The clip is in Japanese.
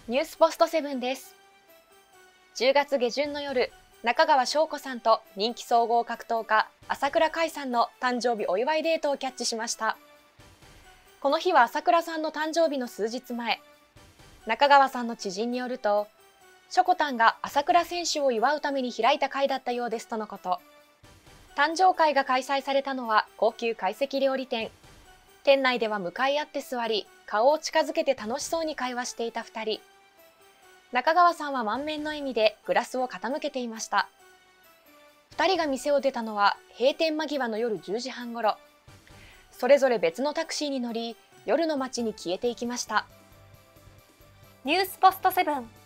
ニュースポストセブンです。10月下旬の夜、中川翔子さんと人気総合格闘家朝倉海さんの誕生日お祝いデートをキャッチしました。この日は朝倉さんの誕生日の数日前、中川さんの知人によると、しょこたんが朝倉選手を祝うために開いた会だったようですとのこと。誕生会が開催されたのは高級懐石料理店。店内では向かい合って座り、顔を近づけて楽しそうに会話していた2人。中川さんは満面の笑みでグラスを傾けていました。2人が店を出たのは閉店間際の夜10時半ごろ。それぞれ別のタクシーに乗り、夜の街に消えていきました。 ニュースポストセブン。